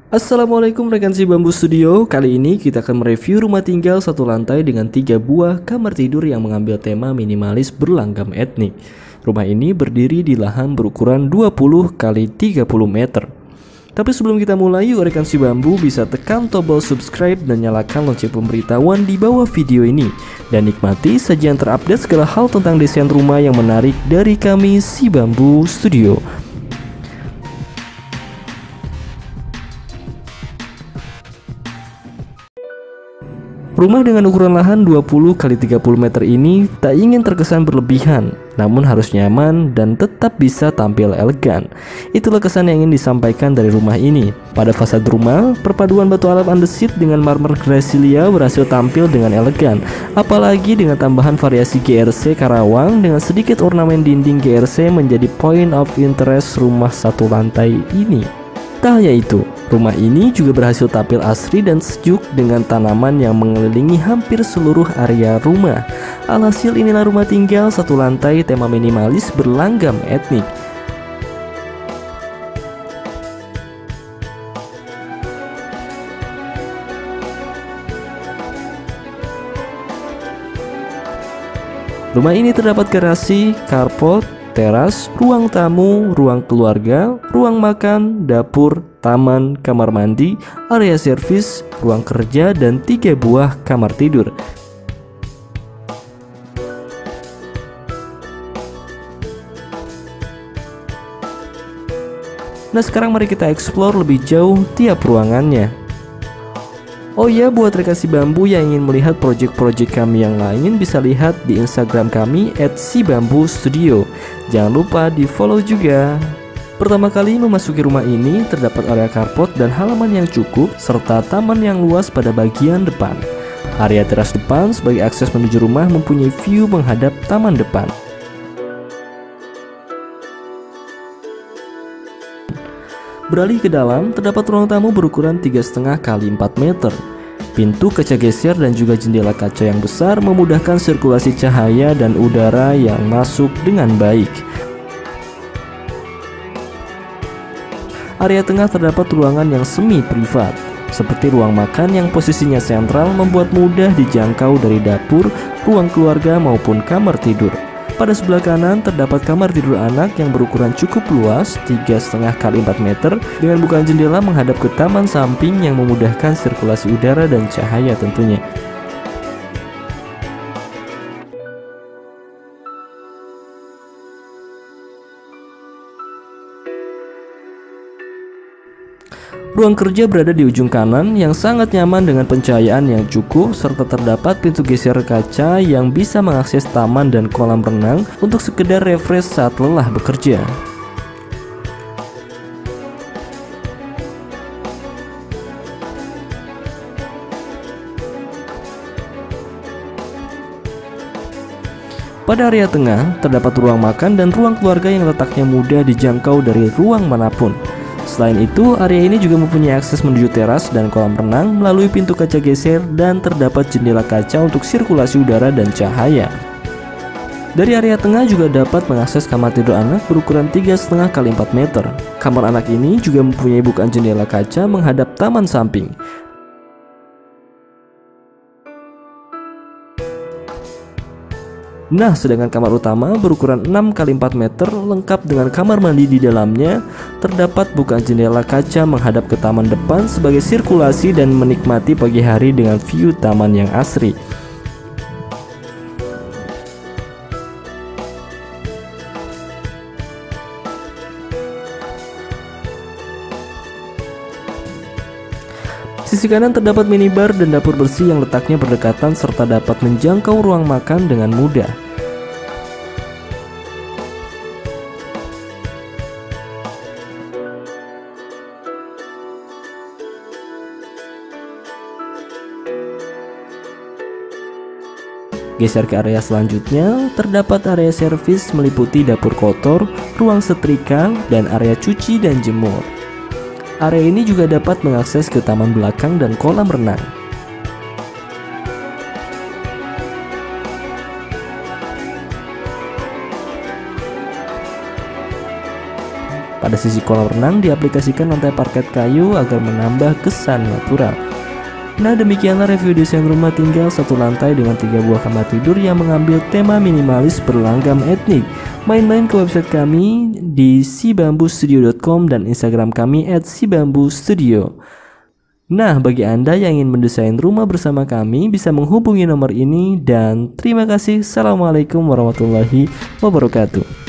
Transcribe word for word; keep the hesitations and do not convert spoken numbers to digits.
Assalamualaikum rekan si Bambu Studio. Kali ini kita akan mereview rumah tinggal satu lantai dengan tiga buah kamar tidur yang mengambil tema minimalis berlanggam etnik. Rumah ini berdiri di lahan berukuran dua puluh kali tiga puluh meter. Tapi sebelum kita mulai, yuk rekan si Bambu bisa tekan tombol subscribe dan nyalakan lonceng pemberitahuan di bawah video ini. Dan nikmati sajian terupdate segala hal tentang desain rumah yang menarik dari kami si Bambu Studio. Rumah dengan ukuran lahan dua puluh kali tiga puluh meter ini tak ingin terkesan berlebihan, namun harus nyaman dan tetap bisa tampil elegan. Itulah kesan yang ingin disampaikan dari rumah ini. Pada fasad rumah, perpaduan batu alam andesit dengan marmer Grasilia berhasil tampil dengan elegan. Apalagi dengan tambahan variasi G R C Karawang dengan sedikit ornamen dinding G R C menjadi point of interest rumah satu lantai ini. Tak hanya itu, rumah ini juga berhasil tampil asri dan sejuk dengan tanaman yang mengelilingi hampir seluruh area rumah. Alhasil inilah rumah tinggal satu lantai tema minimalis berlanggam etnik. Rumah ini terdapat garasi, carport, teras, ruang tamu, ruang keluarga, ruang makan, dapur, taman, kamar mandi, area servis, ruang kerja, dan tiga buah kamar tidur. Nah, sekarang mari kita explore lebih jauh tiap ruangannya. Oh ya, buat rekan si Bambu yang ingin melihat project-project kami yang lain bisa lihat di Instagram kami et si bambu studio. Jangan lupa di follow juga. Pertama kali memasuki rumah ini terdapat area carport dan halaman yang cukup serta taman yang luas pada bagian depan. Area teras depan sebagai akses menuju rumah mempunyai view menghadap taman depan. Beralih ke dalam, terdapat ruang tamu berukuran tiga koma lima kali empat meter. Pintu kaca geser dan juga jendela kaca yang besar memudahkan sirkulasi cahaya dan udara yang masuk dengan baik. Area tengah terdapat ruangan yang semi privat, seperti ruang makan yang posisinya sentral membuat mudah dijangkau dari dapur, ruang keluarga maupun kamar tidur. Pada sebelah kanan terdapat kamar tidur anak yang berukuran cukup luas tiga koma lima kali empat meter dengan bukaan jendela menghadap ke taman samping yang memudahkan sirkulasi udara dan cahaya tentunya. Ruang kerja berada di ujung kanan yang sangat nyaman dengan pencahayaan yang cukup serta terdapat pintu geser kaca yang bisa mengakses taman dan kolam renang untuk sekedar refresh saat lelah bekerja. Pada area tengah terdapat ruang makan dan ruang keluarga yang letaknya mudah dijangkau dari ruang manapun. Selain itu, area ini juga mempunyai akses menuju teras dan kolam renang melalui pintu kaca geser dan terdapat jendela kaca untuk sirkulasi udara dan cahaya. Dari area tengah juga dapat mengakses kamar tidur anak berukuran tiga koma lima kali empat meter. Kamar anak ini juga mempunyai bukaan jendela kaca menghadap taman samping. Nah, sedangkan kamar utama berukuran enam kali empat meter lengkap dengan kamar mandi di dalamnya, terdapat bukaan jendela kaca menghadap ke taman depan sebagai sirkulasi dan menikmati pagi hari dengan view taman yang asri. Sisi kanan terdapat minibar dan dapur bersih yang letaknya berdekatan serta dapat menjangkau ruang makan dengan mudah. Geser ke area selanjutnya, terdapat area servis meliputi dapur kotor, ruang setrika, dan area cuci dan jemur. Area ini juga dapat mengakses ke taman belakang dan kolam renang. Pada sisi kolam renang diaplikasikan lantai parket kayu agar menambah kesan natural. Nah, demikianlah review desain rumah tinggal satu lantai dengan tiga buah kamar tidur yang mengambil tema minimalis berlanggam etnik. Main-main ke website kami di si bambu studio dot com dan Instagram kami et si bambu studio. Nah, bagi Anda yang ingin mendesain rumah bersama kami bisa menghubungi nomor ini dan terima kasih. Assalamualaikum warahmatullahi wabarakatuh.